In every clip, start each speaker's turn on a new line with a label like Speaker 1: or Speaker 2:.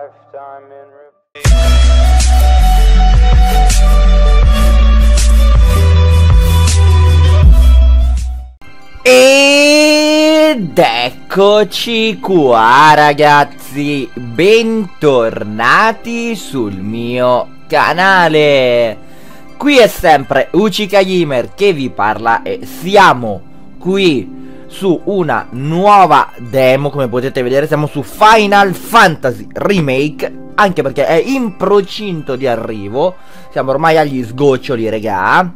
Speaker 1: lifetime in repeat.
Speaker 2: Ed eccoci qua ragazzi, bentornati sul mio canale. Qui è sempre Uchica Gamer che vi parla e siamo qui su una nuova demo. Come potete vedere siamo su Final Fantasy Remake, anche perché è in procinto di arrivo. Siamo ormai agli sgoccioli regà.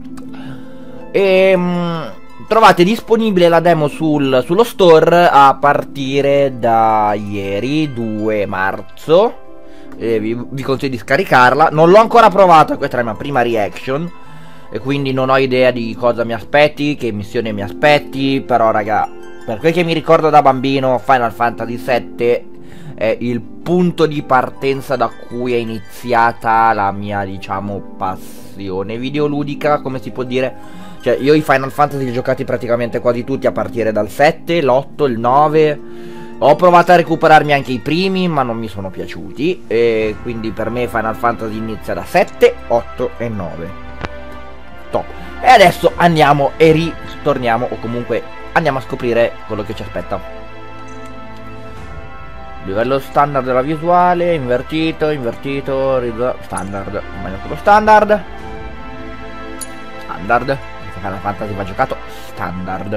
Speaker 2: Trovate disponibile la demo sullo store a partire da ieri 2 marzo. Vi consiglio di scaricarla. Non l'ho ancora provata, questa è la mia prima reaction e quindi non ho idea di cosa mi aspetti, che missione mi aspetti. Però raga, per quel che mi ricordo da bambino, Final Fantasy VII è il punto di partenza da cui è iniziata la mia, diciamo, passione videoludica, come si può dire. Cioè io i Final Fantasy li ho giocati praticamente quasi tutti a partire dal 7, l'8, il 9. Ho provato a recuperarmi anche i primi, ma non mi sono piaciuti. E quindi per me Final Fantasy inizia da 7, 8 e 9. Top. E adesso andiamo e ritorniamo, o comunque andiamo a scoprire quello che ci aspetta. Livello standard della visuale, invertito, standard. Meglio quello standard. Standard. Final Fantasy va giocato standard.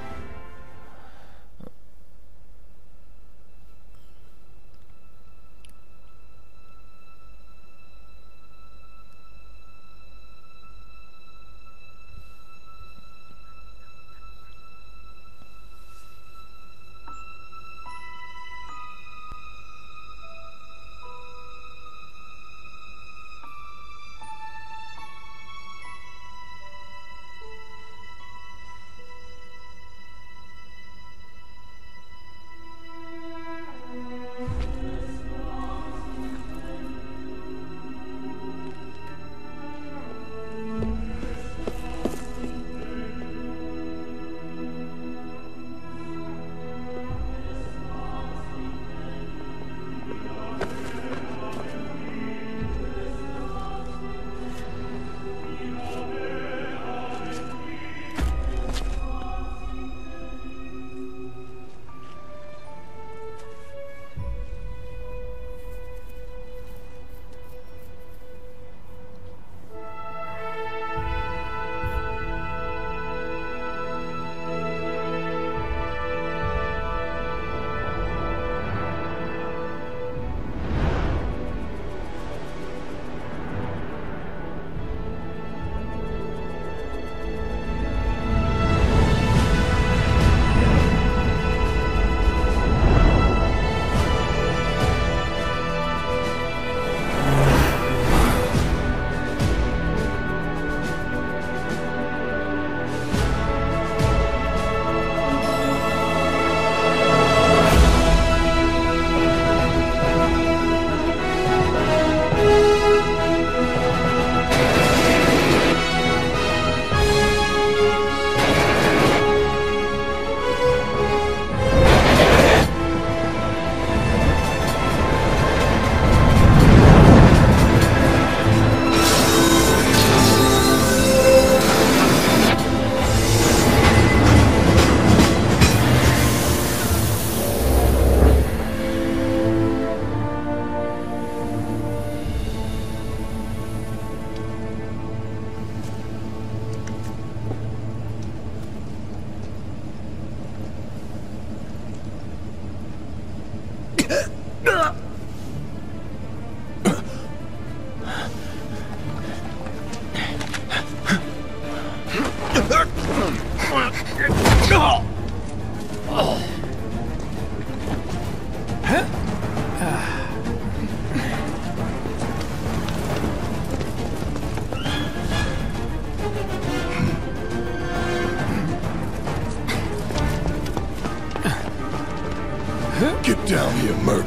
Speaker 3: Get down here, Merc.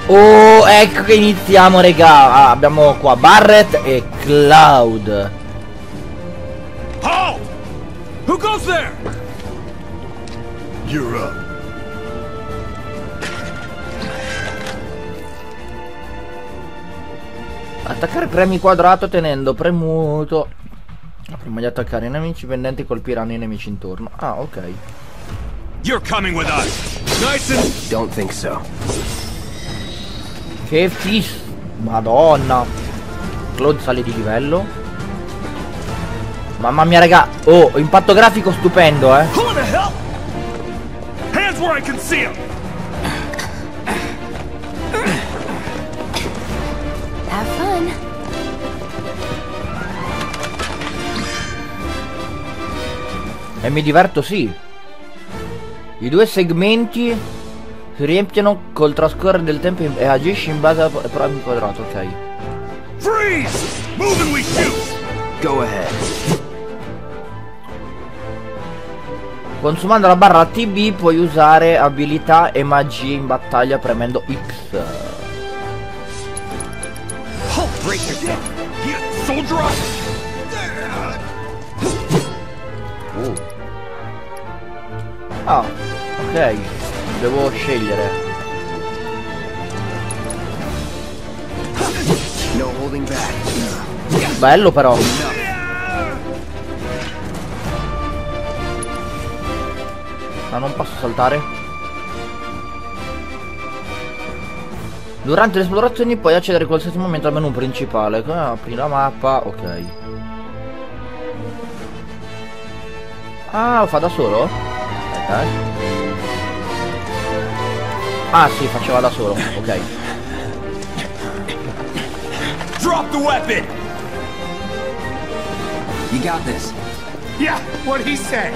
Speaker 2: Oh, ecco che iniziamo, regà. Ah, abbiamo qua Barret e Cloud.
Speaker 3: Halt! Who goes there? You're up.
Speaker 2: Attaccare premi quadrato tenendo premuto. Prima di attaccare i nemici pendenti colpiranno i nemici intorno. Ah, ok.
Speaker 3: You're coming with us. Nice and...
Speaker 4: Don't think so.
Speaker 2: Che fis... Madonna. Claude sale di livello. Mamma mia, raga. Oh, impatto grafico stupendo, eh.
Speaker 3: Who the hell? Hands where I can see them.
Speaker 5: Have fun.
Speaker 2: E mi diverto, sì. I due segmenti si riempiono col trascorrere del tempo e agisci in base a premi quadrato, ok.
Speaker 3: Freeze! Move and we shoot.
Speaker 4: Go ahead.
Speaker 2: Consumando la barra TB puoi usare abilità e magie in battaglia premendo X.
Speaker 3: Halt! Break yourself. Yeah, soldier up.
Speaker 2: Ah, ok. Devo scegliere.
Speaker 4: No holding back.
Speaker 2: Bello però. Ma non posso saltare. Durante le esplorazioni puoi accedere in qualsiasi momento al menu principale. Apri la mappa, ok. Ah, lo fa da solo? Aspetta, Ah sì, faceva da solo, ok.
Speaker 3: Drop the weapon.
Speaker 4: You got this.
Speaker 3: Yeah, what he said.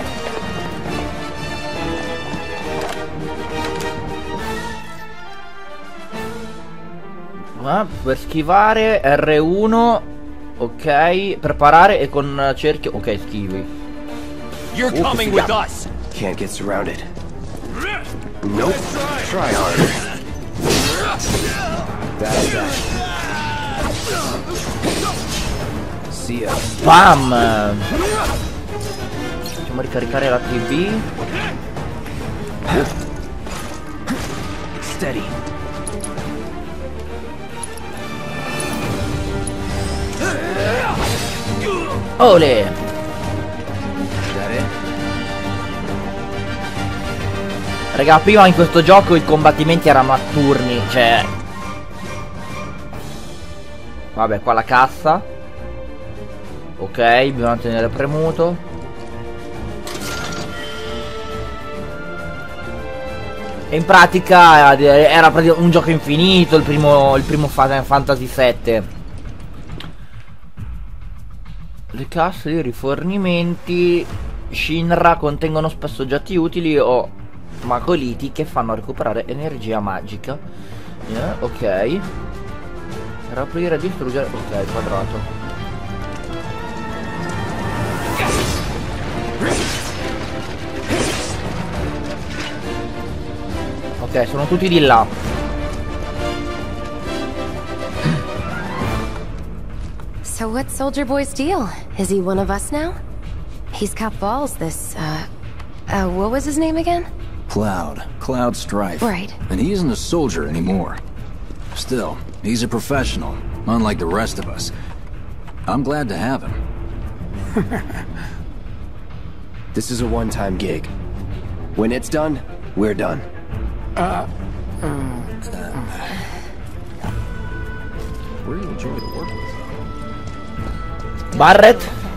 Speaker 2: Per schivare R1. Ok, preparare e con cerchio. Ok, schivi.
Speaker 3: You're coming with us.
Speaker 4: Can't get surrounded. Nope. Try harder. That's that. See ya.
Speaker 2: Bam! Facciamo ricaricare la TV.
Speaker 4: Steady.
Speaker 2: Ole!
Speaker 4: That it?
Speaker 2: Raga, prima in questo gioco i combattimenti erano a turni, cioè... Vabbè, qua la cassa. Ok, bisogna tenere premuto. E in pratica era un gioco infinito, il primo Final Fantasy VII. Le casse di rifornimenti Shinra contengono spesso oggetti utili o macoliti che fanno recuperare energia magica. Ok. Per aprire e distruggere. Ok, quadrato. Ok, sono tutti di là.
Speaker 5: So what's Soldier Boy's deal? Is he one of us now? He's got balls, this, what was his name again?
Speaker 6: Cloud Strife.
Speaker 5: Right.
Speaker 6: And he isn't a soldier anymore. Still, he's a professional, unlike the rest of us. I'm glad to have him.
Speaker 4: This is a one-time gig. When it's done, we're done.
Speaker 6: Really enjoy the work with him.
Speaker 2: Barret.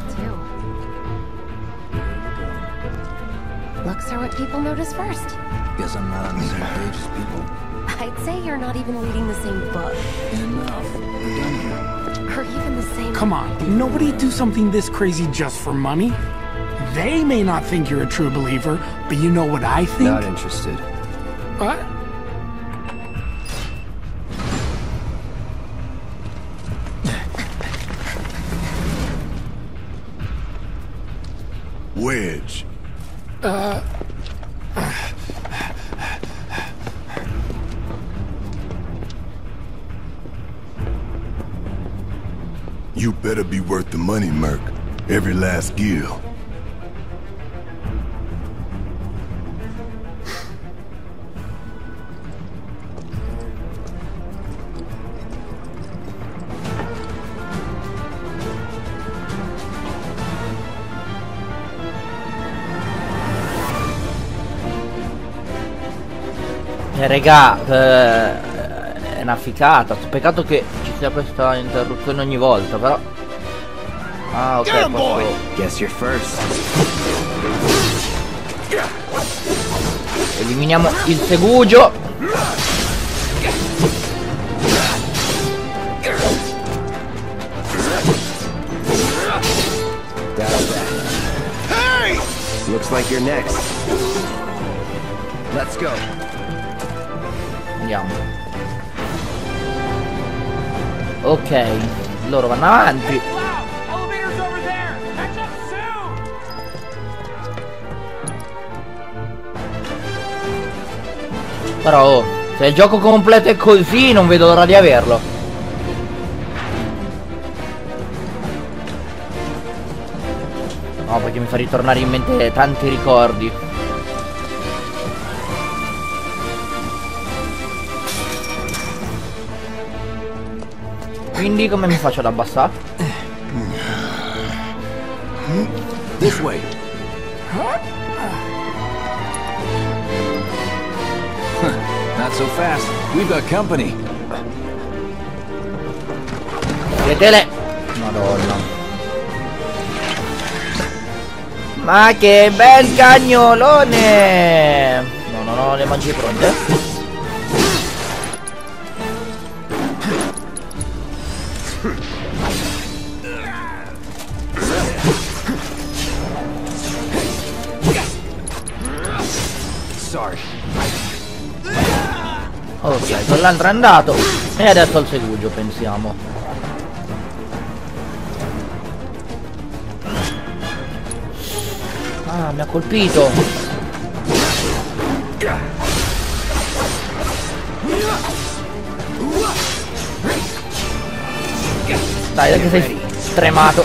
Speaker 5: Looks are what people notice first.
Speaker 6: Guess I'm not on the same page as people.
Speaker 5: I'd say you're not even reading the same book.
Speaker 6: Enough. We're done here.
Speaker 5: Or even the same...
Speaker 7: Come on, nobody do something this crazy just for money. They may not think you're a true believer, but you know what I think?
Speaker 4: Not interested.
Speaker 7: What?
Speaker 3: Wedge.
Speaker 8: You better be worth the money, Merc. Every last gill.
Speaker 2: Regà, è una ficata. Peccato che ci sia questa interruzione ogni volta, però. Ah, ok, posso...
Speaker 4: Guess you're first.
Speaker 2: Eliminiamo il segugio.
Speaker 4: Hey! Looks like you're next. Let's go.
Speaker 2: Andiamo. Ok, loro vanno avanti. Però oh, se il gioco completo è così non vedo l'ora di averlo. No, perché mi fa ritornare in mente tanti ricordi. Quindi come mi faccio ad abbassare?
Speaker 6: This way. Not so fast. We've got company.
Speaker 2: Vedetele. Madonna. Ma che bel cagnolone! No, non ho le magie pronte. Ok, quell'altro è andato. E adesso al segugio, pensiamo. Ah, mi ha colpito. Dai che sei tremato.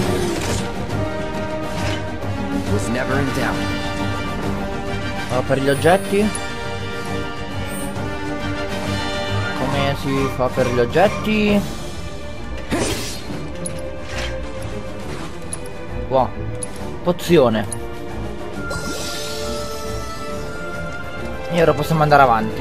Speaker 4: Was never in doubt.
Speaker 2: Allora, per gli oggetti. Come si fa per gli oggetti? Wow. Pozione. E ora possiamo andare avanti.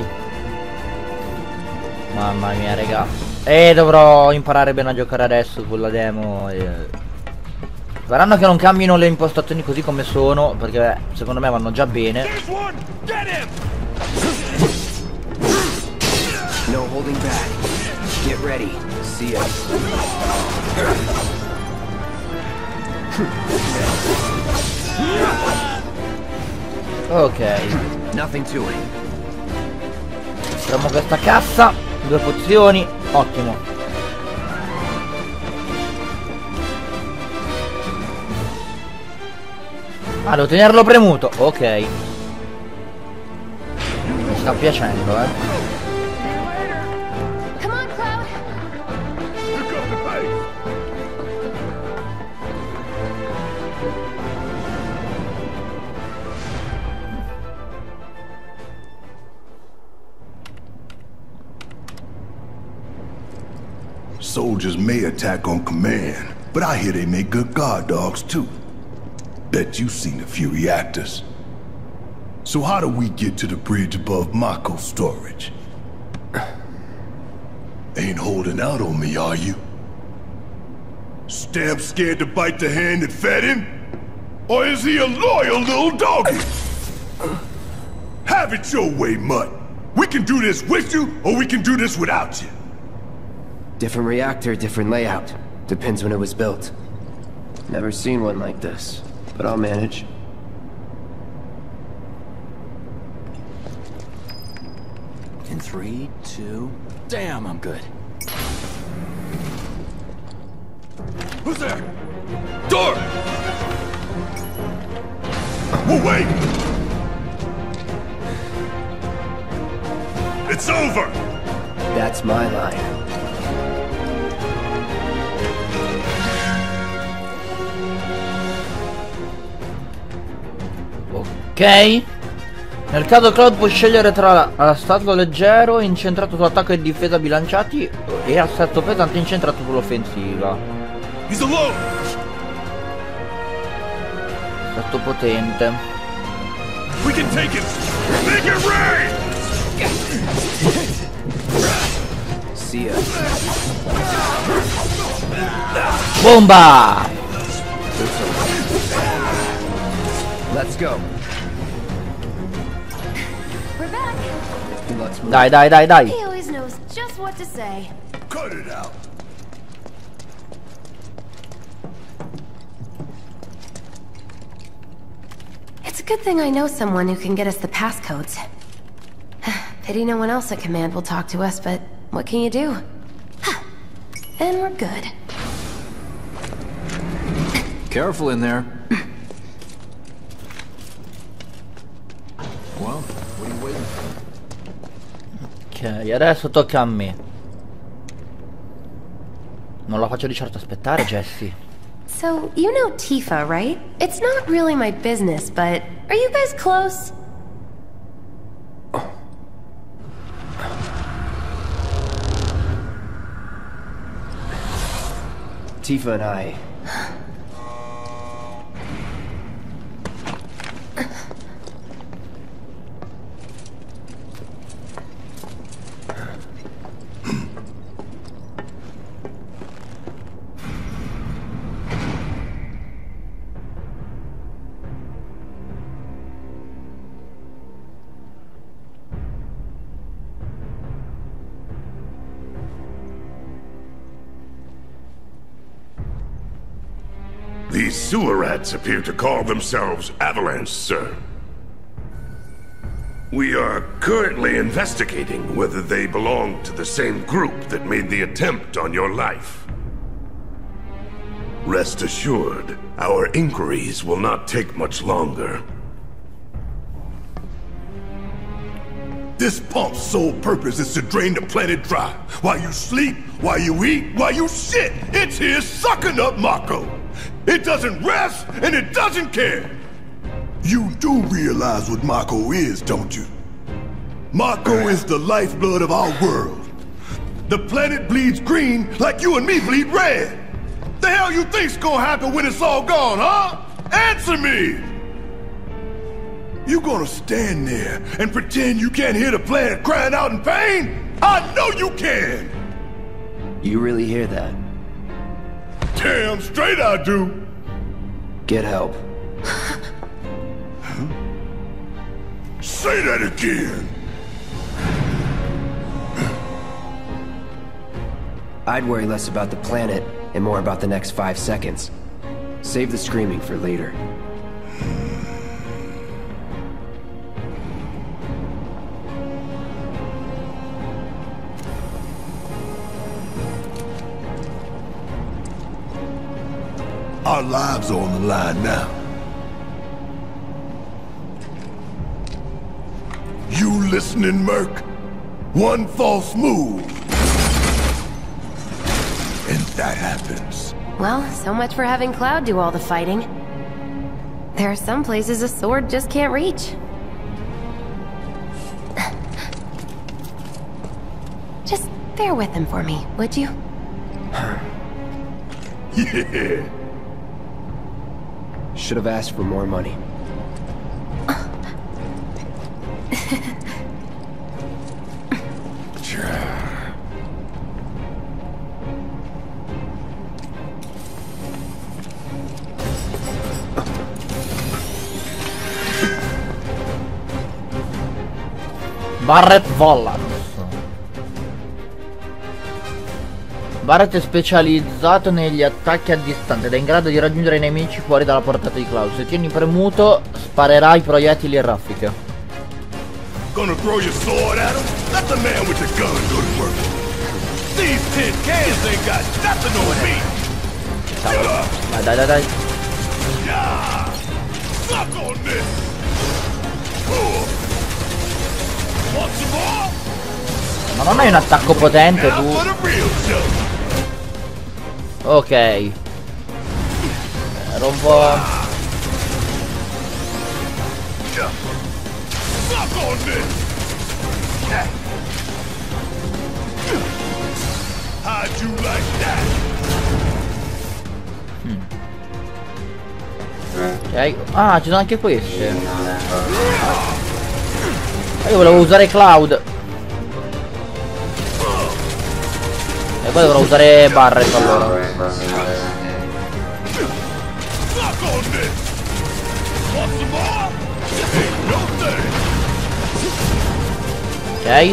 Speaker 2: Mamma mia, raga. Dovrò imparare bene a giocare adesso con la demo. Faranno che non cambino le impostazioni così come sono, perché secondo me vanno già bene.
Speaker 4: No holding back. Get ready. See ya.
Speaker 2: Ok.
Speaker 4: Nothing to it.
Speaker 2: Apriamo questa cassa. 2 pozioni. Ottimo. Ah, devo tenerlo premuto. Ok. Mi sta piacendo,
Speaker 5: Come on, Cloud.
Speaker 8: Soldiers may attack on command, but I hear they make good guard dogs too. Bet you've seen a few reactors. So how do we get to the bridge above Mako storage? Ain't holding out on me, are you? Stamp scared to bite the hand that fed him? Or is he a loyal little doggy? Have it your way, Mutt. We can do this with you, or we can do this without you.
Speaker 4: Different reactor, different layout. Depends when it was built. Never seen one like this, but I'll manage.
Speaker 6: In 3, 2... Damn, I'm good.
Speaker 8: Who's there? Door! We'll wait! It's over!
Speaker 4: That's my line.
Speaker 2: Ok. Nel caso Cloud può scegliere tra assalto leggero incentrato su attacco e difesa bilanciati e assalto pesante incentrato sull'offensiva.
Speaker 3: He's alone!
Speaker 2: Assalto potente.
Speaker 3: We can take him! Make it rain!
Speaker 4: See ya.
Speaker 2: Bomba!
Speaker 4: Let's go.
Speaker 5: We're back.
Speaker 4: Let's move.
Speaker 2: Dai.
Speaker 5: He always knows just what to say.
Speaker 8: Cut it out.
Speaker 5: It's a good thing I know someone who can get us the passcodes. Pity no one else at command will talk to us, but what can you do? And we're good.
Speaker 6: Careful in there. Well, what are you waiting for?
Speaker 2: Ok, adesso tocca a me. Non la faccio di certo aspettare, Jesse.
Speaker 5: So, you know Tifa, right? It's not really my business, but are you guys close?
Speaker 4: Tifa and I.
Speaker 3: These sewer rats appear to call themselves Avalanche, sir. We are currently investigating whether they belong to the same group that made the attempt on your life. Rest assured, our inquiries will not take much longer.
Speaker 8: This pump's sole purpose is to drain the planet dry. While you sleep, while you eat, while you shit, it's here sucking up Mako. It doesn't rest, and it doesn't care. You do realize what Mako is, don't you? Mako is the lifeblood of our world. The planet bleeds green like you and me bleed red. The hell you think's gonna happen when it's all gone, huh? Answer me! You gonna stand there and pretend you can't hear the planet crying out in pain? I know you can!
Speaker 4: You really hear that?
Speaker 8: Damn straight I do!
Speaker 4: Get help.
Speaker 8: Say that again!
Speaker 4: I'd worry less about the planet and more about the next 5 seconds. Save the screaming for later.
Speaker 8: Our lives are on the line now. You listening, Merc? One false move. And that happens.
Speaker 5: Well, so much for having Cloud do all the fighting. There are some places a sword just can't reach. Just bear with him for me, would you?
Speaker 8: Yeah.
Speaker 4: Should have asked for more money.
Speaker 2: Barret Volans. Barret è specializzato negli attacchi a distanza ed è in grado di raggiungere i nemici fuori dalla portata di Cloud. Se tieni premuto, sparerai proiettili e raffiche.
Speaker 8: Gonna throw your sword at him? Let the man with the gun go to work. These tin cans ain't got nothing on me.
Speaker 2: Dai.
Speaker 8: Yeah! Suck on this! Want some more?
Speaker 2: Ma non hai un attacco potente
Speaker 8: Now
Speaker 2: tu?
Speaker 8: for the real show.
Speaker 2: Ok. Ero un po'...
Speaker 3: Suck on this! How'd you like that?
Speaker 2: Ok. Ah, ci sono anche queste. Io volevo usare Cloud. E poi dovrò usare Barret allora. Ok.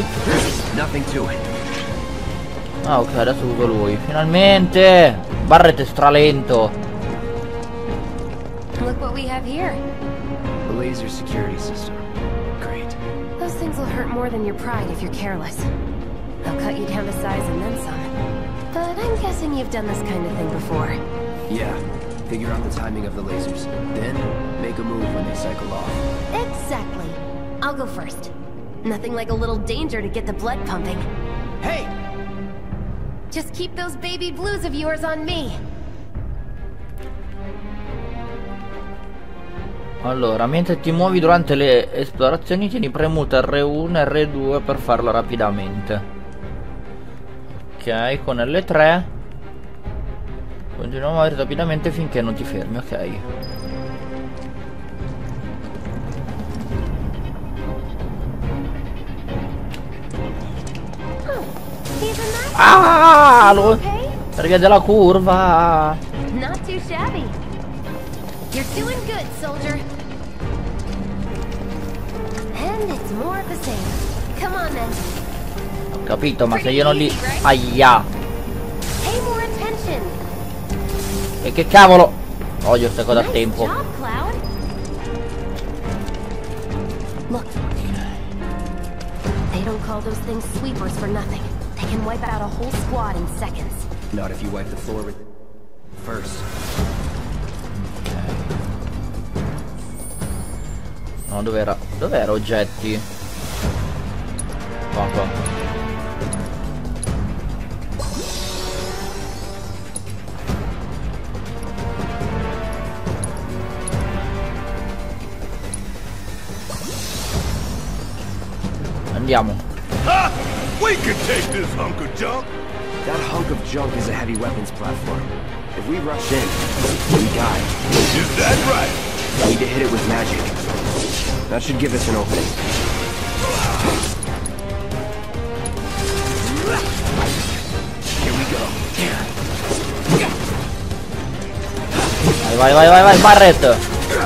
Speaker 2: Ah, ok, adesso uso lui. Finalmente! Barret è stralento.
Speaker 5: Look what we have here.
Speaker 4: The laser security system. Great.
Speaker 5: Those things will hurt more than your pride if you're careless. They'll cut you down to size and then some. But I'm guessing you've done this kind of thing before.
Speaker 4: Yeah. Figure out the timing of the lasers. Then, make a move when they cycle off.
Speaker 5: Exactly. I'll go first. Nothing like a little danger to get the blood pumping.
Speaker 4: Hey!
Speaker 5: Just keep those baby blues of yours on me.
Speaker 2: Allora, mentre ti muovi durante le esplorazioni, tieni premuto R1 e R2 per farlo rapidamente. Ok, con L3 continua a muovere rapidamente finché non ti fermi, ok. Ah, per via della curva.
Speaker 5: Not too shabby. You're doing good, soldier. And it's more of the same. Come on then.
Speaker 2: Ho capito, ma se io non li... Aia.
Speaker 5: Pay more attention.
Speaker 2: E che cavolo. Odio queste cose a tempo.
Speaker 5: Nice job, Cloud. Look. They don't call those things sweepers for nothing. They can wipe out a whole squad in seconds.
Speaker 4: Not if you wipe the floor with... first.
Speaker 2: No, dov'era? Dov'era oggetti? Qua, qua. Andiamo.
Speaker 3: Ha! We can take this hunk of junk!
Speaker 4: That hunk of junk is a heavy weapons platform. If we rush in, we die.
Speaker 3: Is that right?
Speaker 4: We need to hit it with magic. That should give us an opening. Here we go.
Speaker 2: Vai, vai, vai, vai, Barret.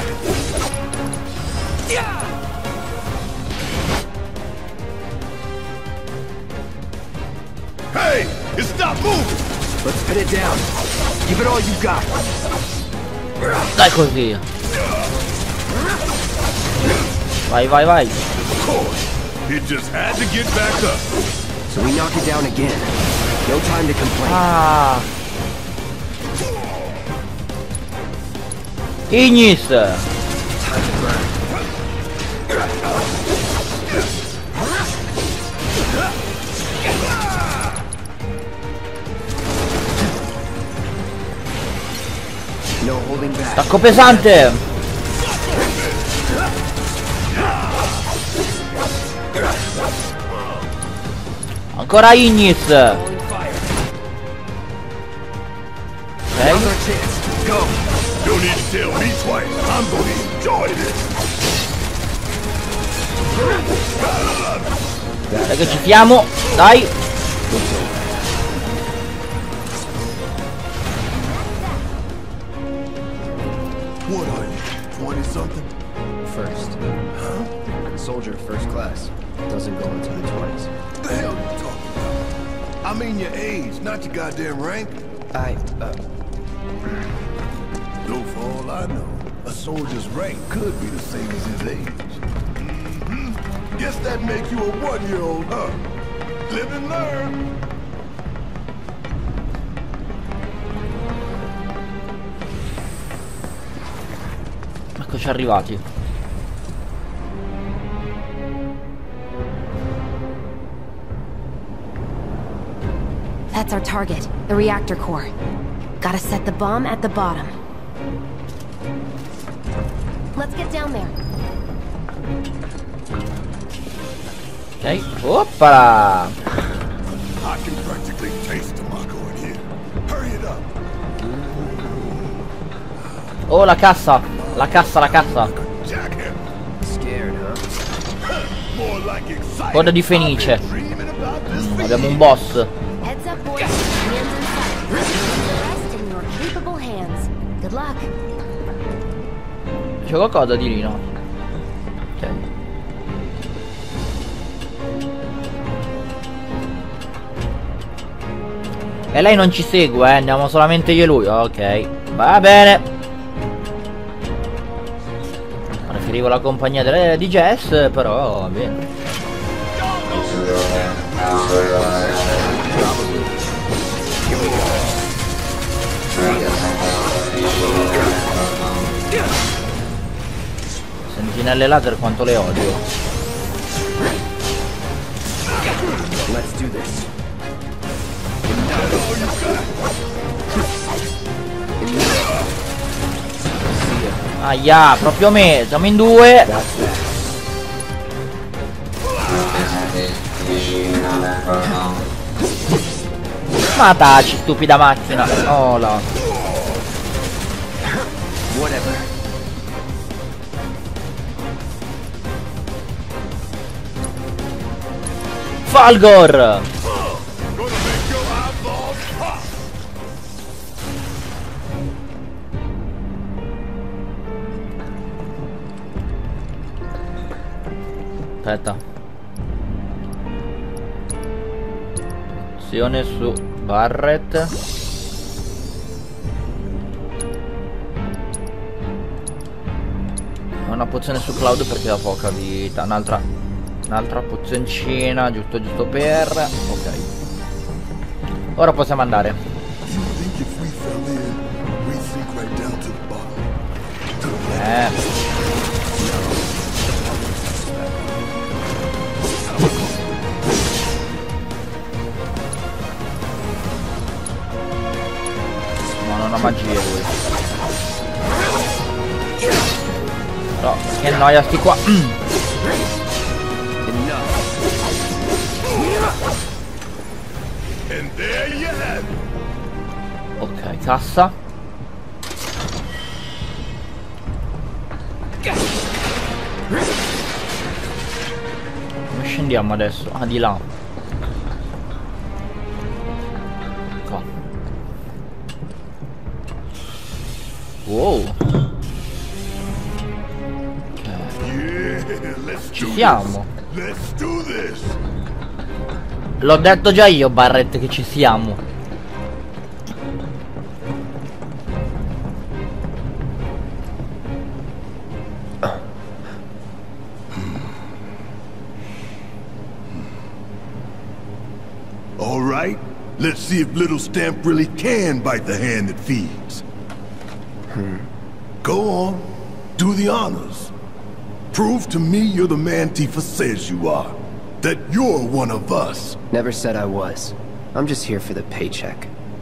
Speaker 3: Hey! Stop moving!
Speaker 4: Let's pin it down. Give it all you got.
Speaker 2: Dai così. Vai, vai, vai.
Speaker 3: Of course. It just had to get back up.
Speaker 4: So we knock it down again. No time to complain.
Speaker 2: Ah. Ignis.
Speaker 4: Time to burn. No holding back.
Speaker 2: Attacco pesante. Ancora Ignis.
Speaker 4: Okay.
Speaker 3: Now's our chance. Go. Don't need to tell me twice. I'm gonna enjoy this.
Speaker 2: Dai che ci siamo. Dai.
Speaker 8: What are you, 20-something?
Speaker 4: First. Huh? Soldier first class. Doesn't go into the 20s.
Speaker 8: What the hell are you talking about? I mean your age, not your goddamn rank. Though for all I know, a soldier's rank could be the same as his age. Guess that makes you a 1-year-old, huh? Live and learn.
Speaker 2: Eccoci arrivati.
Speaker 5: That's our target, the reactor core. Gotta set the bomb at the bottom. Let's get down there.
Speaker 2: Ok, oppala!
Speaker 8: I can practically taste the Mako in here. Hurry it up.
Speaker 2: Oh, la cassa! La cassa, la cassa!
Speaker 8: Jackhammer.
Speaker 4: Scared, huh?
Speaker 8: More like excited.
Speaker 2: Coda di Fenice.
Speaker 8: I've been dreaming about this for
Speaker 2: Abbiamo un boss.
Speaker 5: Heads up, boys. Hands inside. The rest in your capable hands. Good luck.
Speaker 2: C'è qualcosa di lì, no? Ok. E lei non ci segue, andiamo solamente io e lui. Ok, va bene. Preferivo la compagnia di Jess, però va bene. Sentinelle laser quanto le odio.
Speaker 4: Let's do this.
Speaker 2: Aia, proprio me, siamo in due. Ma taci, stupida macchina. Oh là.
Speaker 4: Whatever.
Speaker 2: Falgor! Aspetta. Azione su Barret. Una pozione su Cloud perché ha poca vita. Un'altra pozioncina, giusto per. Ok. Ora possiamo andare.
Speaker 8: You think if we fell in, we'd sink right down to the bottom?
Speaker 2: No, non ha magia lui. No, che noia sti qua.
Speaker 8: And there you have it.
Speaker 2: Ok, cassa. Come scendiamo adesso? Ah, di là. Qua. Wow.
Speaker 8: Yeah, let's
Speaker 2: Ci
Speaker 8: do
Speaker 2: siamo.
Speaker 8: this. Let's do this.
Speaker 2: L'ho detto già io, Barret, che ci siamo.
Speaker 8: All right, let's see if Little Stamp really can bite the hand that feeds. Go on, do the honors. Prove to me you're the man Tifa says you are. That you're one of us.
Speaker 4: Never said I was. I'm just here for the paycheck.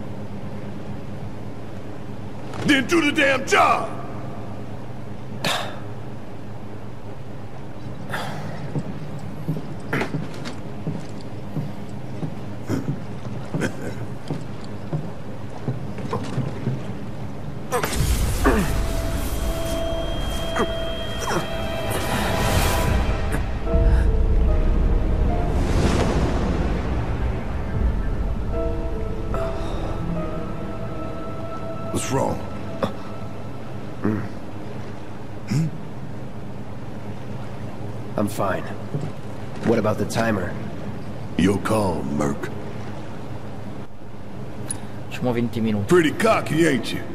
Speaker 8: Then do the damn job! What's wrong?
Speaker 4: I'm fine. What about the timer?
Speaker 8: You're calm, Merc.
Speaker 2: Facciamo 20 minuti.
Speaker 8: Pretty cocky, ain't you?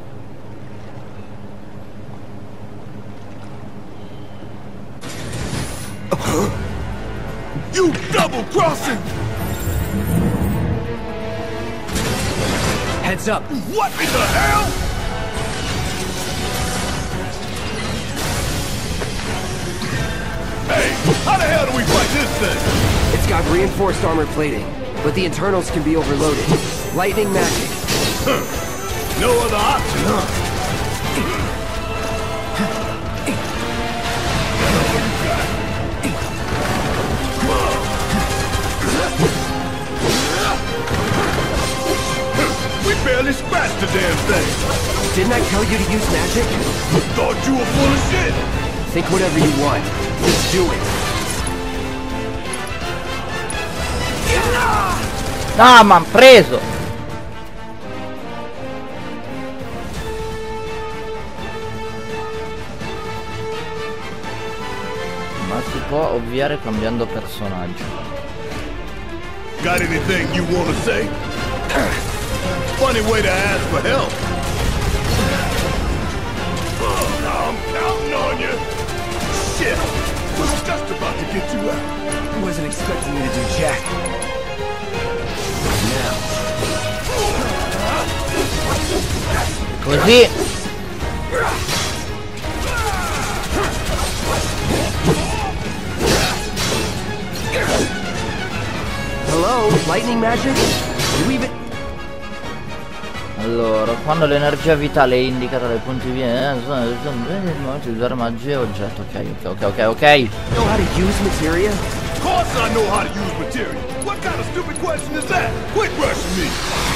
Speaker 8: You double-crossing!
Speaker 4: Heads up!
Speaker 8: What in the hell? Hey, how the hell do we fight this thing?
Speaker 4: It's got reinforced armor plating, but the internals can be overloaded. Lightning magic.
Speaker 8: No other option, huh? barely scratched the damn thing.
Speaker 4: Didn't I tell you to use magic?
Speaker 8: Thought you were full of shit.
Speaker 4: Think whatever you want. Just do it.
Speaker 2: No, m'han preso. Ma si può ovviare cambiando personaggio.
Speaker 8: Got anything you want to say? Funny way to ask for help. I'm counting on you. Shit. Was just about to get you out.
Speaker 4: Wasn't expecting you to do jack.
Speaker 2: Così.
Speaker 4: Hello, lightning magic? Do we even...
Speaker 2: Allora, quando l'energia vitale è indicata dai punti via, usare magia e oggetto. Ok.
Speaker 4: Know how to use materia?
Speaker 8: Of course I know how to use material. What kind of stupid question is that? Quit rushing me.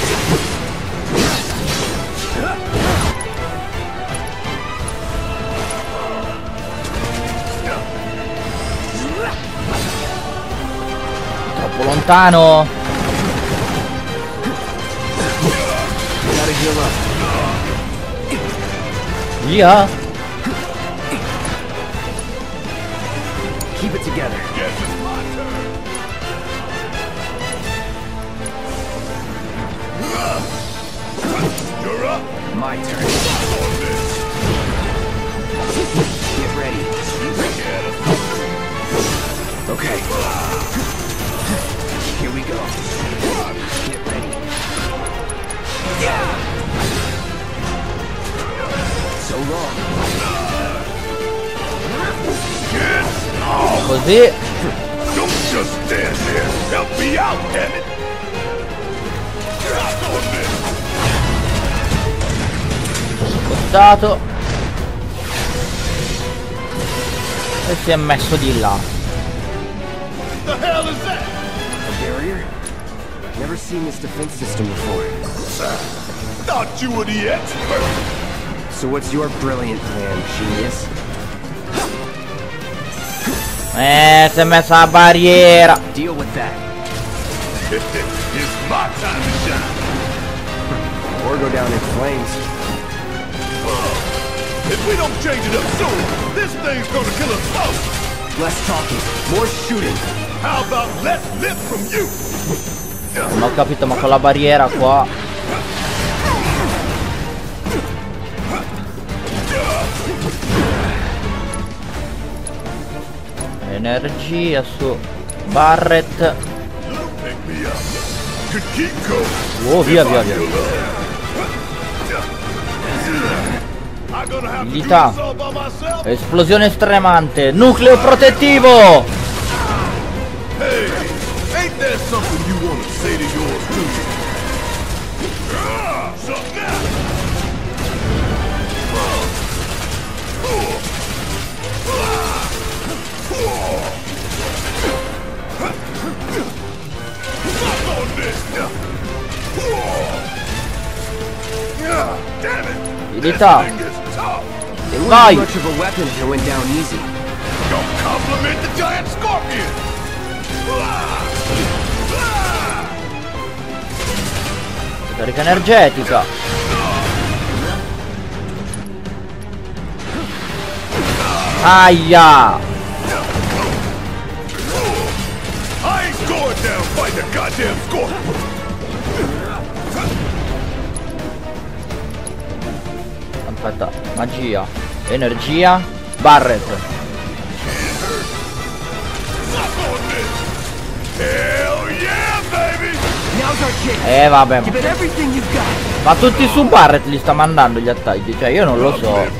Speaker 2: Troppo lontano.
Speaker 4: Gotta heal up.
Speaker 2: Via.
Speaker 4: Keep it together.
Speaker 8: Guess it's my turn. You're up.
Speaker 4: My turn. Get ready. Okay. Here we go. Get ready. So long.
Speaker 2: Così.
Speaker 8: Don't just stand there. Help me out, damn it. Drop on this.
Speaker 2: Spostato. E si è messo di là.
Speaker 8: The hell is that?
Speaker 4: A barrier? Never seen this defense system before.
Speaker 8: Thought you were the expert.
Speaker 4: So what's your brilliant plan, genius?
Speaker 2: Si è messa la barriera.
Speaker 4: Deal with that.
Speaker 8: It's my time to shine.
Speaker 4: Or go down in flames.
Speaker 8: If we don't change it up soon, this thing's gonna kill us both.
Speaker 4: Less talking, more shooting.
Speaker 8: How about less lip from you?
Speaker 2: Non ho capito, ma con la barriera qua. Energia su Barret.
Speaker 8: Pick me up. Could keep going.
Speaker 2: Oh, via.
Speaker 8: I'm gonna have to do
Speaker 2: Abilità.
Speaker 8: this all by myself.
Speaker 2: Esplosione stremante. Nucleo protettivo.
Speaker 8: Hey, ain't that something you want to say to yours too? Something else. Suck on this. Damn it.
Speaker 2: Abilità.
Speaker 8: This thing is tough.
Speaker 4: It wouldn't
Speaker 2: Vai.
Speaker 4: be much of a weapon if it went down easy.
Speaker 8: Don't compliment the giant scorpion.
Speaker 2: Carica energetica. Aia.
Speaker 8: I ain't going down fighting a goddamn scorpion.
Speaker 2: Aspetta, magia. Energia. Barret.
Speaker 8: Hell yeah, baby!
Speaker 4: Now's our chance.
Speaker 2: Vabbè.
Speaker 4: Give it everything you've got.
Speaker 2: Ma tutti su Barret li sta mandando gli attacchi. Cioè io non lo so.
Speaker 8: You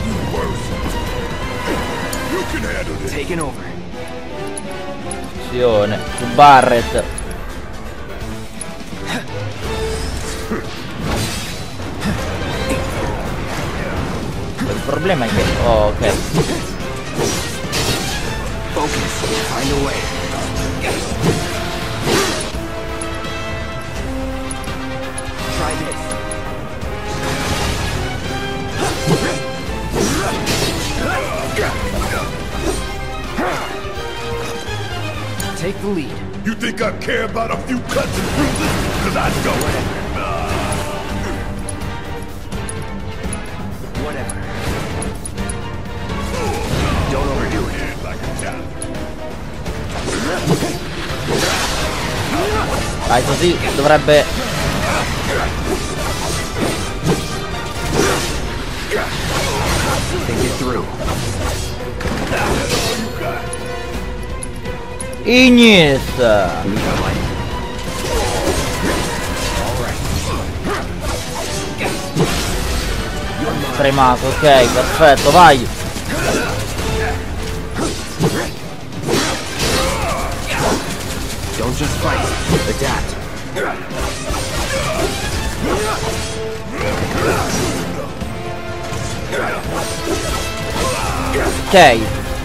Speaker 8: can handle this.
Speaker 4: Taking over.
Speaker 2: Attenzione. Su Barret. Il problema è che... Oh, ok.
Speaker 4: Focus. Find a way. Try this. take the lead.
Speaker 8: You think I care about a few cuts and bruises? Cause I don't.
Speaker 4: Whatever. Don't overdo it.
Speaker 8: Like a child.
Speaker 2: Dai, così dovrebbe...
Speaker 4: Think it through.
Speaker 2: Ignis! Premato, ok, perfetto, vai!
Speaker 4: Don't just fight. Adapt.
Speaker 2: Ok.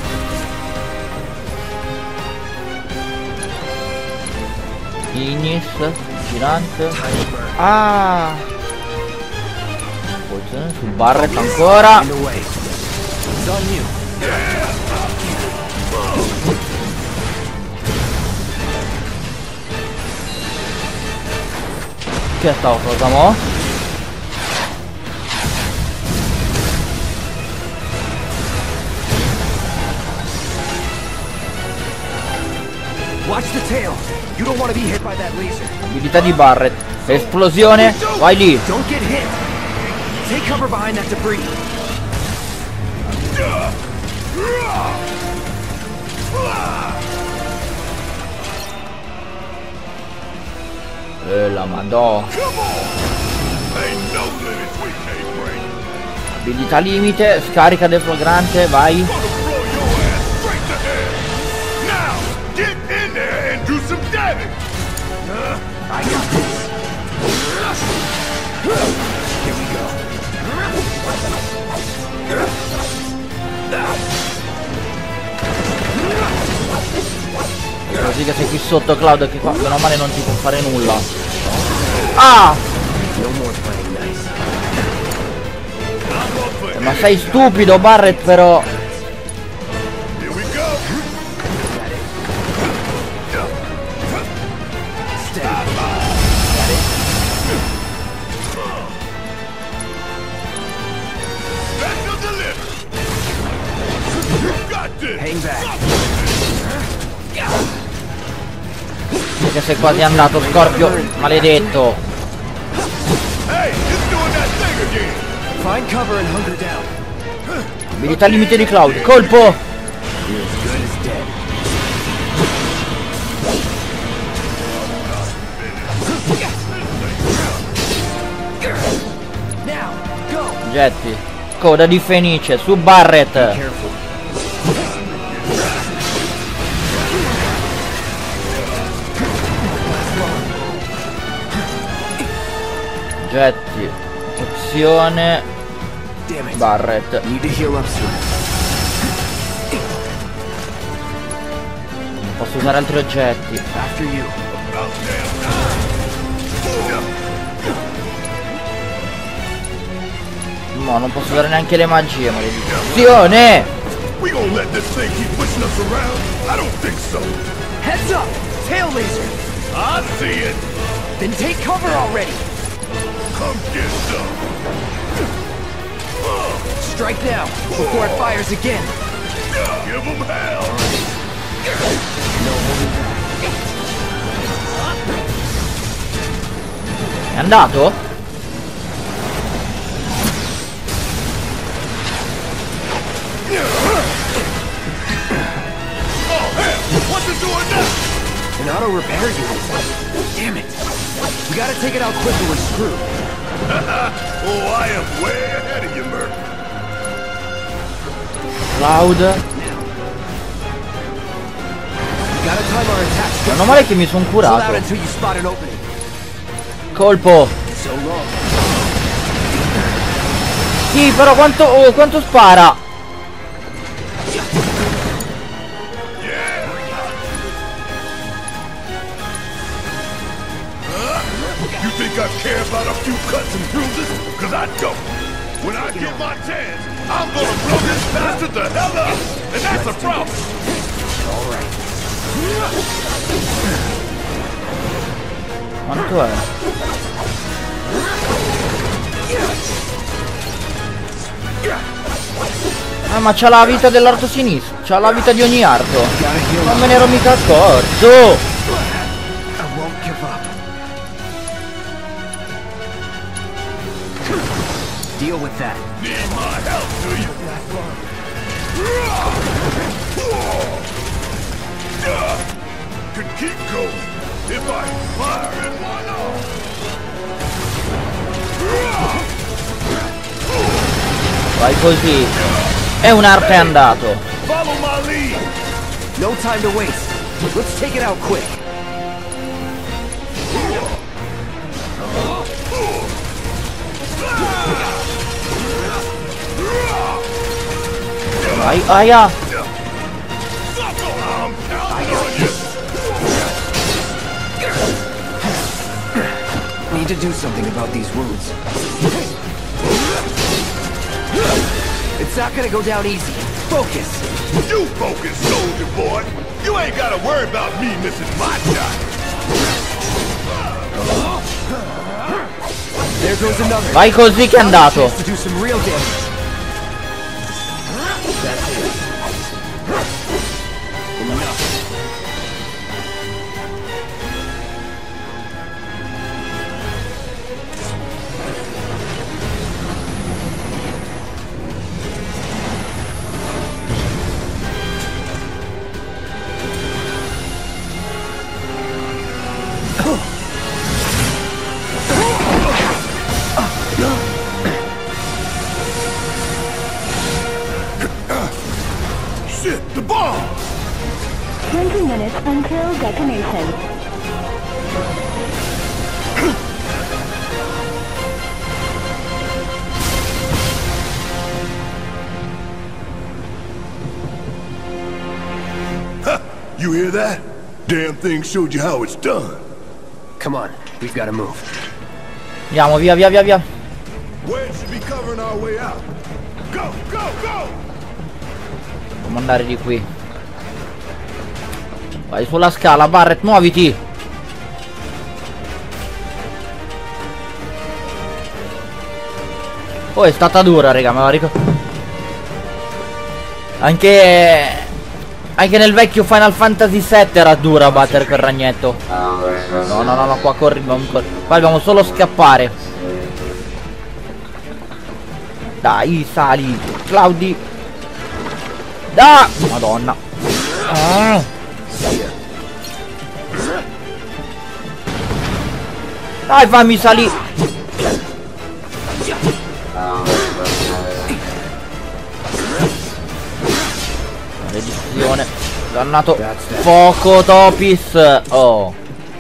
Speaker 2: Ignis, girante. Ah! Posizione su Barret ancora.
Speaker 4: In the way. It's on you.
Speaker 2: Che è sta cosa mo?
Speaker 4: Watch the tail. You don't want to be hit by that laser.
Speaker 2: Abilità di Barret. Esplosione. Vai lì.
Speaker 4: Don't get hit. Take cover behind that debris.
Speaker 2: La madò.
Speaker 8: Ain't no limits we can't break.
Speaker 2: Abilità limite. Scarica deflagrante. Vai.
Speaker 8: Gonna throw your ass straight to hell. Now, get in there and do some damage.
Speaker 4: I got this. Here we go.
Speaker 2: Così che sei qui sotto, Cloud, che qua meno male non ti può fare nulla. Ah!
Speaker 4: No more playing nice.
Speaker 2: Ma sei stupido, Barret, però.
Speaker 8: Here we go. Special delivery. You got this.
Speaker 4: Hang back.
Speaker 2: Perché sei quasi andato, Scorpio. Maledetto.
Speaker 8: Hey, it's doing that thing again.
Speaker 4: Find cover and hunker down.
Speaker 2: Abilità limite di Cloud. Colpo!
Speaker 4: You're as good as dead. Now, go.
Speaker 2: Getti. Coda di Fenice su Barret.
Speaker 4: Careful.
Speaker 2: Getti. Opzione.
Speaker 4: Damn it.
Speaker 2: Barret.
Speaker 4: Need to heal up soon.
Speaker 2: Posso usare altri oggetti.
Speaker 4: After you.
Speaker 2: No, non posso usare neanche le magie, maledizione!
Speaker 8: We gonna let this thing keep pushing us around? I don't think so.
Speaker 4: Heads up! Tail laser!
Speaker 8: I see it.
Speaker 4: Then take cover already!
Speaker 8: Come get some.
Speaker 4: Strike now, before it fires again!
Speaker 8: Give them hell.
Speaker 2: È andato?
Speaker 8: What's it doing now?
Speaker 4: An auto repair unit. Damn it! We gotta take it out quick or we're screwed.
Speaker 8: Oh, I am way ahead of you, Merc.
Speaker 2: Cloud.
Speaker 4: We gotta time our attacks.
Speaker 2: Meno male che mi sono
Speaker 4: Hold out
Speaker 2: curato.
Speaker 4: until you spot an opening.
Speaker 2: Colpo.
Speaker 4: So long.
Speaker 2: Sì, però quanto spara?
Speaker 8: You think I care about a few cuts and bruises? Cause I don't. When I get my chance, I'm gonna blow this bastard the hell up! And that's a problem!
Speaker 4: Alright.
Speaker 2: Quanto è? Ah, ma c'ha la vita dell'arto sinistro. C'ha la vita di ogni arto. Non me ne ero mica accorto.
Speaker 4: Deal with that.
Speaker 3: Need my help, do you? Could keep going if I fire in one arm.
Speaker 2: Vai così. E un arto è andato.
Speaker 3: Follow my lead.
Speaker 4: No time to waste. Let's take it out quick.
Speaker 2: Vai, aia.
Speaker 4: Need to do something about these wounds. It's not gonna go down easy. Focus.
Speaker 3: You focus, soldier boy. You ain't gotta worry about me missing my shot.
Speaker 4: There goes another.
Speaker 2: Vai così che è andato.
Speaker 4: To do some real damage. That's it. Enough.
Speaker 3: Shit, the bomb!
Speaker 9: 20 minutes until detonation.
Speaker 8: Huh, you hear that? Damn thing showed you how it's done.
Speaker 4: Come on, we've got to move.
Speaker 2: Andiamo, via, via, via, via.
Speaker 3: Wedge should be covering our way out. Go, go, go!
Speaker 2: Dobbiamo andare di qui. Vai sulla scala, Barret, muoviti. Oh, è stata dura, raga, me la ricordo. Anche nel vecchio Final Fantasy VII era dura battere quel ragnetto. No, no, no, no, qua corri, qua dobbiamo solo scappare. Dai, sali, Claudi. Da! Madonna. Ah. Dai, fammi salire. Maledizione. Dannato. Poco Topis. Oh.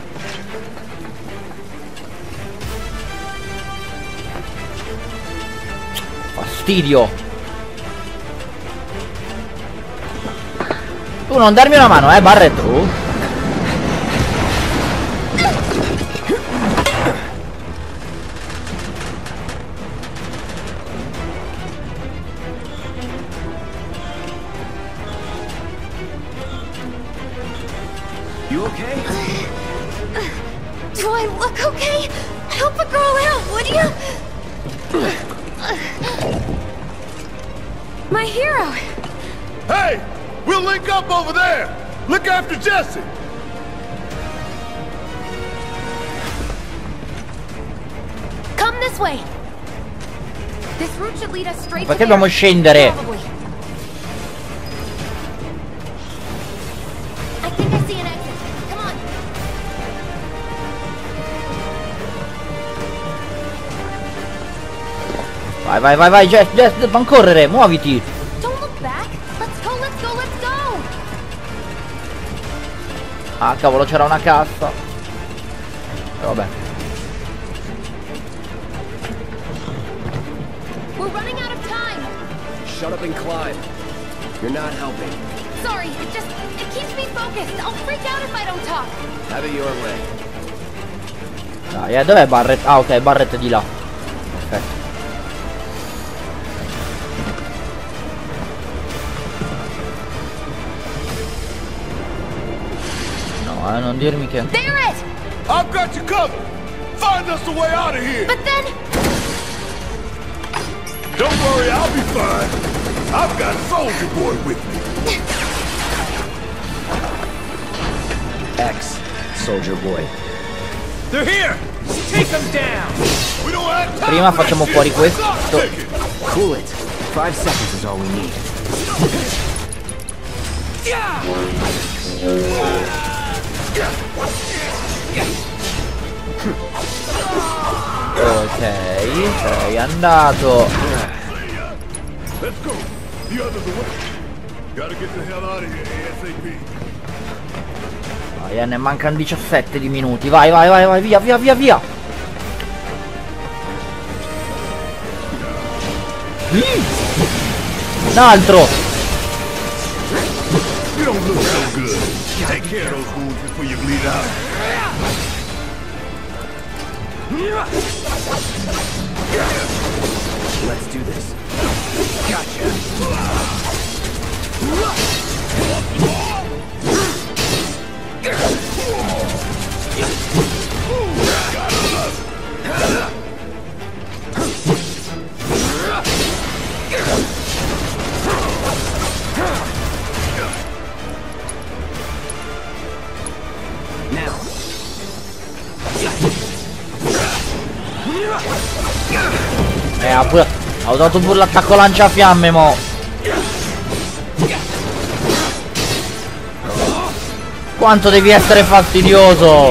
Speaker 2: Fastidio. Tu non darmi una mano, Barret.
Speaker 4: You okay?
Speaker 5: Do I look okay? Help a girl out, would you? My hero!
Speaker 3: Hey! We'll link up over there! Look after Jesse!
Speaker 5: Come this way! This route should lead us straight
Speaker 2: Perché
Speaker 5: to
Speaker 2: dobbiamo scendere?
Speaker 5: Probably. I think I see an exit. Come on.
Speaker 2: Vai, vai, vai, vai, Jess, Jess, non correre, muoviti.
Speaker 5: Don't look back. Let's go, let's go, let's go!
Speaker 2: Ah, cavolo, c'era una cassa. Vabbè.
Speaker 5: We're running out of time!
Speaker 4: Shut up and climb. You're not helping.
Speaker 5: Sorry, it keeps me focused. I'll freak out if I don't talk.
Speaker 4: Have it your way.
Speaker 2: Dai, dov'è Barret? Ah, ok, Barret è di là. Perfetto. No, non dirmi che...
Speaker 5: Barret!
Speaker 8: I've got you covered. Find us a way out of here.
Speaker 5: But then...
Speaker 8: Don't worry, I'll be fine. I've got Soldier Boy with me.
Speaker 4: Soldier Boy.
Speaker 8: They're here. Take them down. We don't have time.
Speaker 2: Prima facciamo fuori questo.
Speaker 4: Cool it. 5 seconds is all we need.
Speaker 2: Ok, sei andato.
Speaker 8: Let's go. The other way. Gotta get the hell out of here ASAP.
Speaker 2: Vai, ne mancano 17 di minuti. Vai, vai, vai, vai, via, via, via, via. Un altro.
Speaker 8: You don't look so good. Take care of those wounds before you bleed out.
Speaker 4: Let's do this.
Speaker 2: Ho dato pure l'attacco lanciafiamme, mo. Quanto devi essere fastidioso.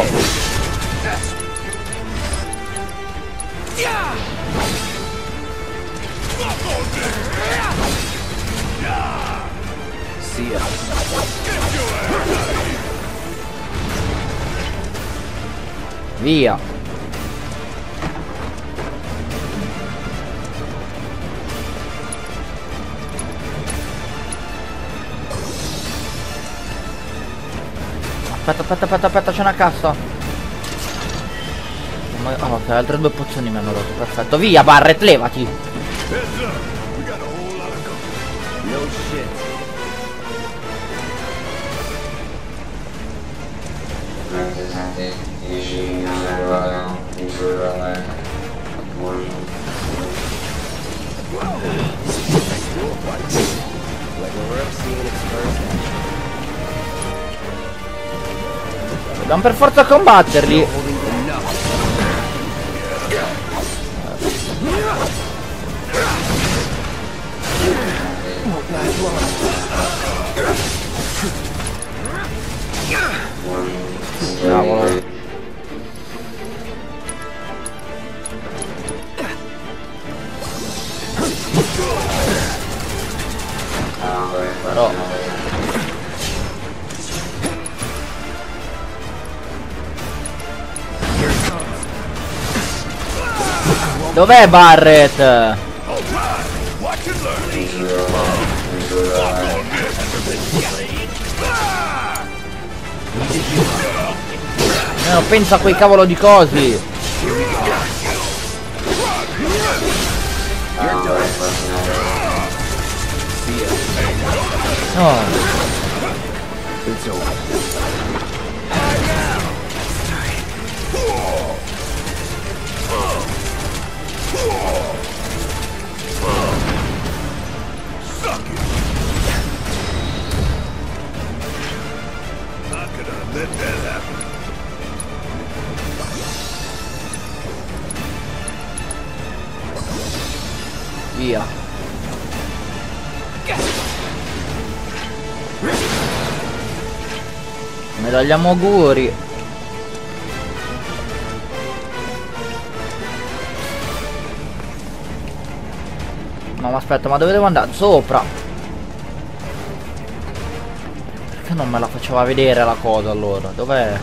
Speaker 2: Via. Aspetta, c'è una cassa. Oh, ok, altre 2 pozioni mi hanno dato. Perfetto, via Barret, levati. Dobbiamo per forza combatterli. Cavolo. Però dov'è Barret? No, pensa a quei cavolo di cosi. No. Via. Medaglia auguri. No, ma aspetta, ma dove devo andare? Sopra. Perché non me la faceva vedere la cosa allora? Dov'è?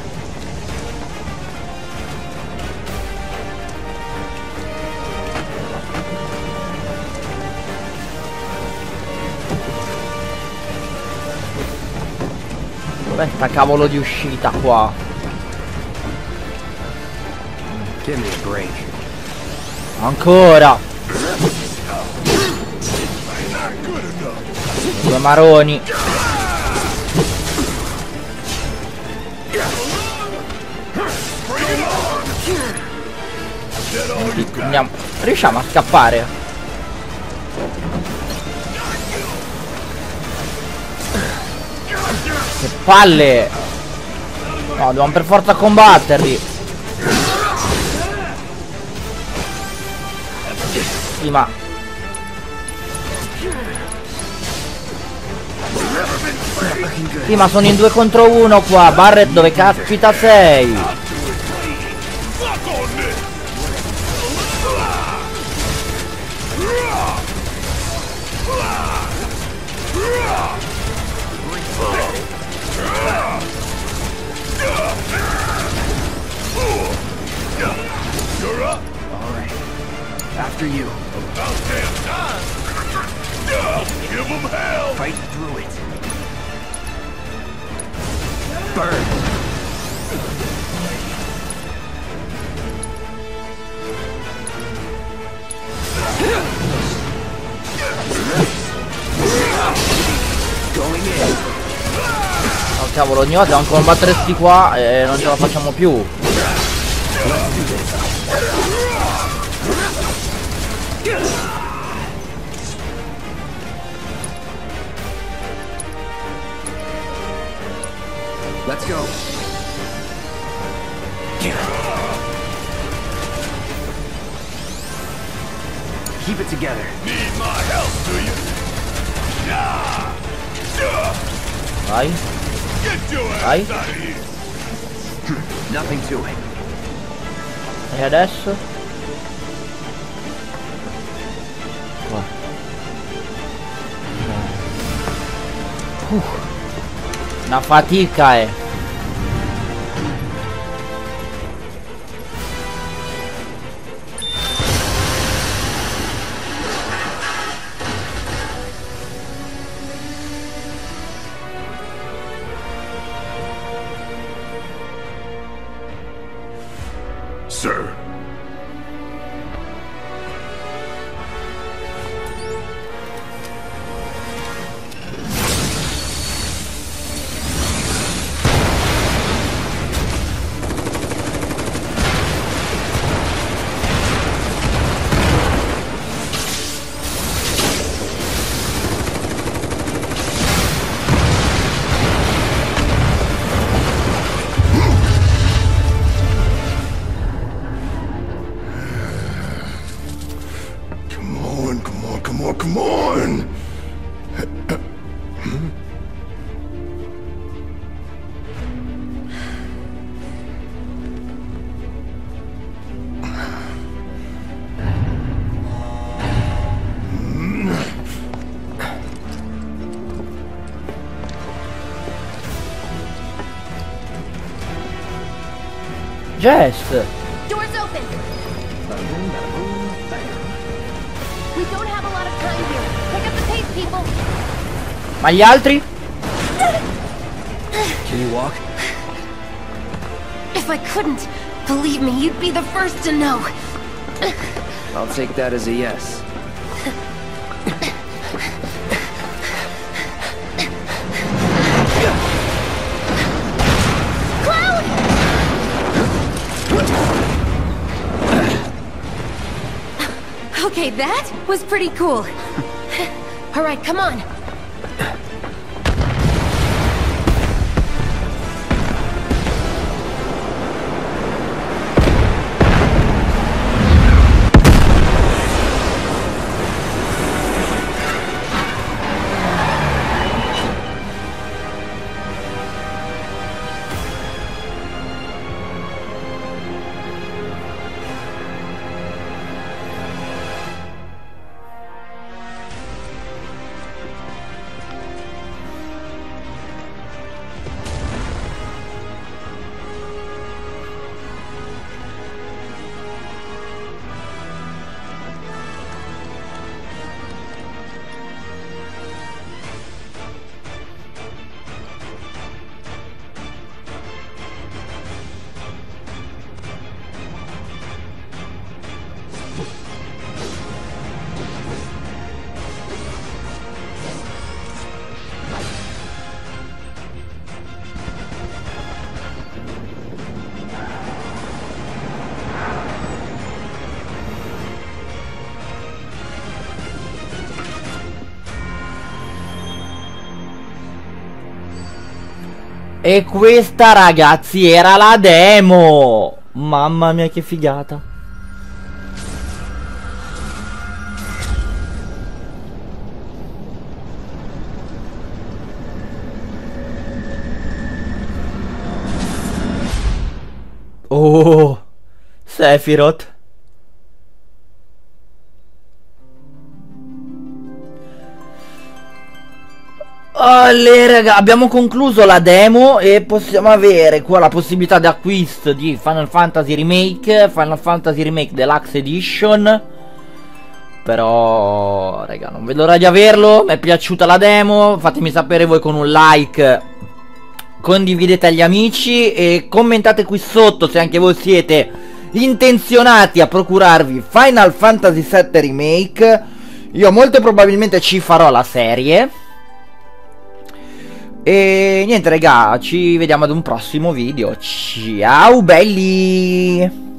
Speaker 2: Dov'è sta cavolo di uscita qua?
Speaker 4: Give me a break.
Speaker 2: Ancora! 2 maroni. Andiamo. Riusciamo a scappare? Che palle! No, dobbiamo per forza combatterli. Sì, ma... Sì, ma sono in 2 contro 1 qua. Barret, dove caspita sei?
Speaker 4: After you.
Speaker 3: About damn time! Give them hell!
Speaker 4: Fight through it. Burn.
Speaker 3: Going in.
Speaker 2: Oh cavolo, ogni volta dobbiamo combattere sti qua e non ce la facciamo più.
Speaker 4: Let's go. Keep it together.
Speaker 3: Need my help, do you?
Speaker 2: Vai.
Speaker 3: Get your
Speaker 2: Vai.
Speaker 3: ass out of here!
Speaker 4: Nothing to it.
Speaker 2: E adesso? Qua. Una fatica è.
Speaker 3: Sir. Come on!
Speaker 2: Jess!
Speaker 5: Doors open! We don't have a lot of time here. Pick up the pace, people!
Speaker 2: Ma gli altri?
Speaker 4: Can you walk?
Speaker 5: If I couldn't, believe me, you'd be the first to know.
Speaker 4: I'll take that as a yes.
Speaker 5: Okay, that was pretty cool. All right, come on.
Speaker 2: E questa, ragazzi, era la demo. Mamma mia, che figata. Oh, Sephiroth. Allora, raga, abbiamo concluso la demo e possiamo avere qua la possibilità di acquisto di Final Fantasy Remake, Final Fantasy Remake Deluxe Edition. Però, raga, non vedo l'ora di averlo. Mi è piaciuta la demo. Fatemi sapere voi con un like, condividete agli amici e commentate qui sotto se anche voi siete intenzionati a procurarvi Final Fantasy VII Remake. Io molto probabilmente ci farò la serie. E niente, raga, ci vediamo ad un prossimo video. Ciao belli!